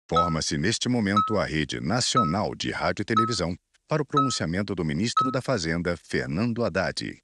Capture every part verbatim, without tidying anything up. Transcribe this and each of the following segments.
Forma-se neste momento a Rede Nacional de Rádio e Televisão para o pronunciamento do ministro da Fazenda, Fernando Haddad.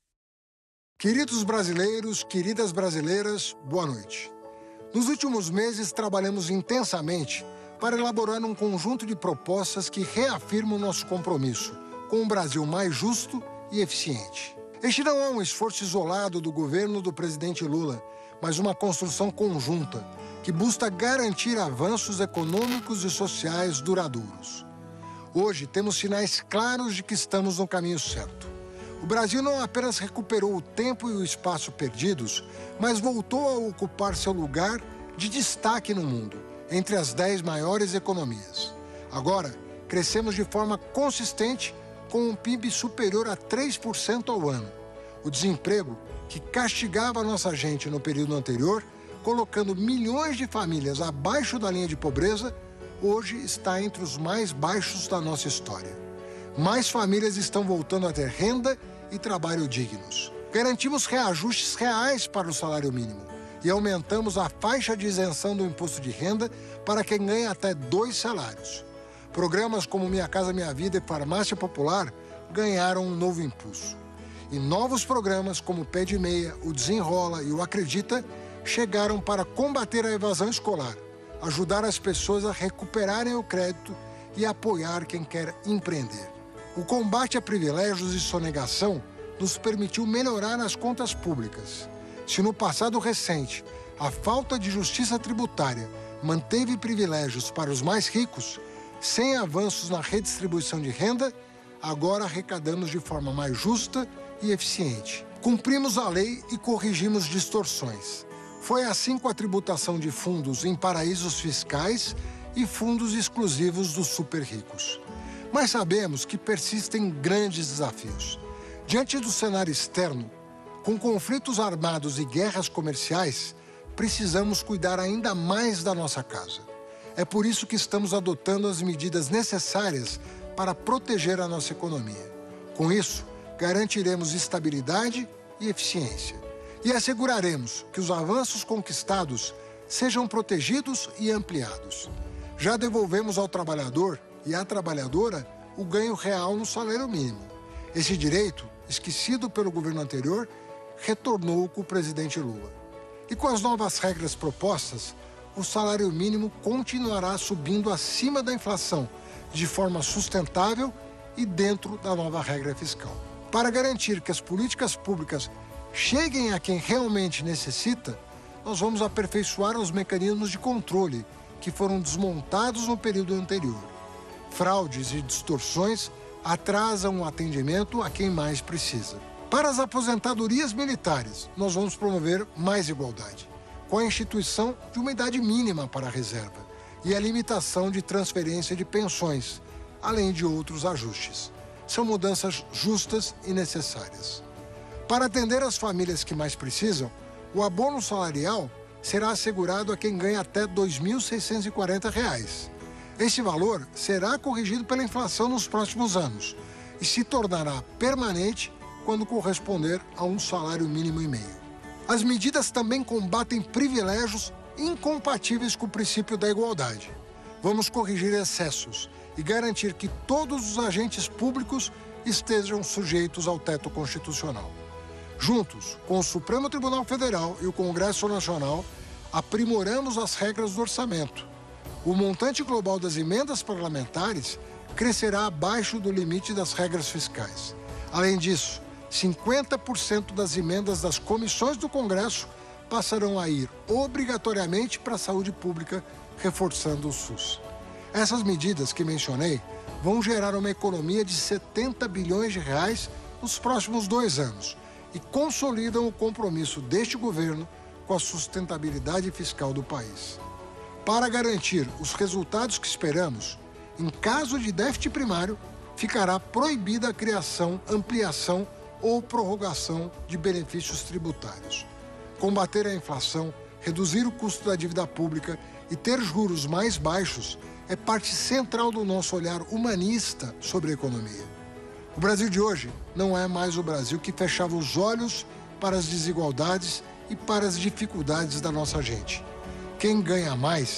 Queridos brasileiros, queridas brasileiras, boa noite. Nos últimos meses, trabalhamos intensamente para elaborar um conjunto de propostas que reafirmam nosso compromisso com um Brasil mais justo e eficiente. Este não é um esforço isolado do governo do presidente Lula, mas uma construção conjunta que busca garantir avanços econômicos e sociais duradouros. Hoje, temos sinais claros de que estamos no caminho certo. O Brasil não apenas recuperou o tempo e o espaço perdidos, mas voltou a ocupar seu lugar de destaque no mundo, entre as dez maiores economias. Agora, crescemos de forma consistente com um P I B superior a três por cento ao ano. O desemprego, que castigava a nossa gente no período anterior, colocando milhões de famílias abaixo da linha de pobreza, hoje está entre os mais baixos da nossa história. Mais famílias estão voltando a ter renda e trabalho dignos. Garantimos reajustes reais para o salário mínimo e aumentamos a faixa de isenção do imposto de renda para quem ganha até dois salários. Programas como Minha Casa Minha Vida e Farmácia Popular ganharam um novo impulso. E novos programas como o Pé de Meia, o Desenrola e o Acredita chegaram para combater a evasão escolar, ajudar as pessoas a recuperarem o crédito e apoiar quem quer empreender. O combate a privilégios e sonegação nos permitiu melhorar as contas públicas. Se no passado recente a falta de justiça tributária manteve privilégios para os mais ricos, sem avanços na redistribuição de renda, agora arrecadamos de forma mais justa e eficiente. Cumprimos a lei e corrigimos distorções. Foi assim com a tributação de fundos em paraísos fiscais e fundos exclusivos dos super ricos. Mas sabemos que persistem grandes desafios. Diante do cenário externo, com conflitos armados e guerras comerciais, precisamos cuidar ainda mais da nossa casa. É por isso que estamos adotando as medidas necessárias para proteger a nossa economia. Com isso, garantiremos estabilidade e eficiência. E asseguraremos que os avanços conquistados sejam protegidos e ampliados. Já devolvemos ao trabalhador e à trabalhadora o ganho real no salário mínimo. Esse direito, esquecido pelo governo anterior, retornou com o presidente Lula. E com as novas regras propostas, o salário mínimo continuará subindo acima da inflação, de forma sustentável e dentro da nova regra fiscal. Para garantir que as políticas públicas cheguem a quem realmente necessita, nós vamos aperfeiçoar os mecanismos de controle que foram desmontados no período anterior. Fraudes e distorções atrasam o atendimento a quem mais precisa. Para as aposentadorias militares, nós vamos promover mais igualdade, com a instituição de uma idade mínima para a reserva e a limitação de transferência de pensões, além de outros ajustes. São mudanças justas e necessárias. Para atender as famílias que mais precisam, o abono salarial será assegurado a quem ganha até dois mil seiscentos e quarenta reais. Este valor será corrigido pela inflação nos próximos anos e se tornará permanente quando corresponder a um salário mínimo e meio. As medidas também combatem privilégios incompatíveis com o princípio da igualdade. Vamos corrigir excessos e garantir que todos os agentes públicos estejam sujeitos ao teto constitucional. Juntos, com o Supremo Tribunal Federal e o Congresso Nacional, aprimoramos as regras do orçamento. O montante global das emendas parlamentares crescerá abaixo do limite das regras fiscais. Além disso, cinquenta por cento das emendas das comissões do Congresso passarão a ir obrigatoriamente para a saúde pública, reforçando o SUS. Essas medidas que mencionei vão gerar uma economia de setenta bilhões de reais nos próximos dois anos e consolidam o compromisso deste governo com a sustentabilidade fiscal do país. Para garantir os resultados que esperamos, em caso de déficit primário, ficará proibida a criação, ampliação ou prorrogação de benefícios tributários. Combater a inflação, reduzir o custo da dívida pública e ter juros mais baixos é parte central do nosso olhar humanista sobre a economia. O Brasil de hoje não é mais o Brasil que fechava os olhos para as desigualdades e para as dificuldades da nossa gente. Quem ganha mais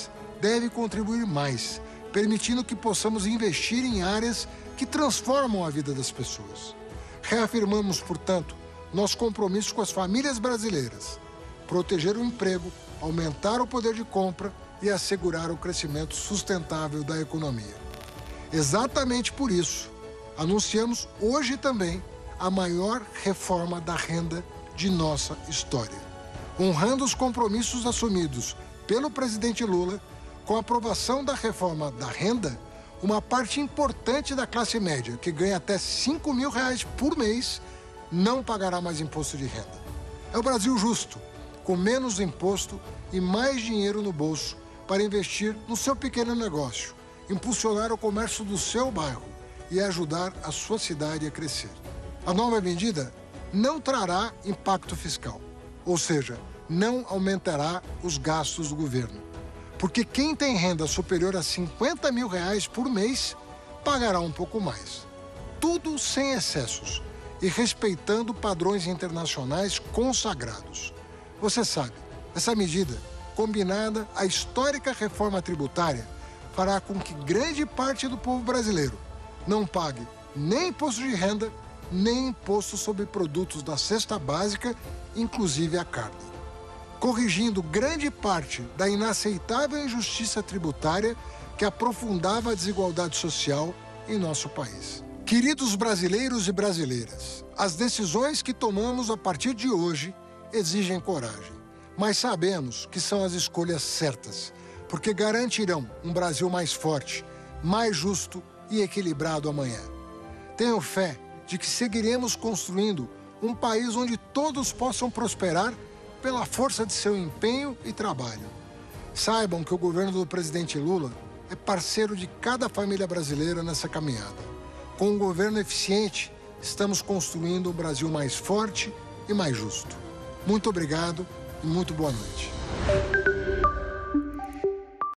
deve contribuir mais, permitindo que possamos investir em áreas que transformam a vida das pessoas. Reafirmamos, portanto, nosso compromisso com as famílias brasileiras, proteger o emprego, aumentar o poder de compra e assegurar o crescimento sustentável da economia. Exatamente por isso, anunciamos hoje também a maior reforma da renda de nossa história, honrando os compromissos assumidos pelo presidente Lula. Com a aprovação da reforma da renda, uma parte importante da classe média, que ganha até cinco mil reais por mês, não pagará mais imposto de renda. É o Brasil justo, com menos imposto e mais dinheiro no bolso para investir no seu pequeno negócio, impulsionar o comércio do seu bairro e ajudar a sua cidade a crescer. A nova medida não trará impacto fiscal, ou seja, não aumentará os gastos do governo, porque quem tem renda superior a cinquenta mil reais por mês pagará um pouco mais. Tudo sem excessos e respeitando padrões internacionais consagrados. Você sabe, essa medida, combinada à histórica reforma tributária, fará com que grande parte do povo brasileiro não pague nem imposto de renda, nem imposto sobre produtos da cesta básica, inclusive a carne, corrigindo grande parte da inaceitável injustiça tributária que aprofundava a desigualdade social em nosso país. Queridos brasileiros e brasileiras, as decisões que tomamos a partir de hoje exigem coragem, mas sabemos que são as escolhas certas, porque garantirão um Brasil mais forte, mais justo e equilibrado amanhã. Tenho fé de que seguiremos construindo um país onde todos possam prosperar pela força de seu empenho e trabalho. Saibam que o governo do presidente Lula é parceiro de cada família brasileira nessa caminhada. Com um governo eficiente, estamos construindo um Brasil mais forte e mais justo. Muito obrigado e muito boa noite.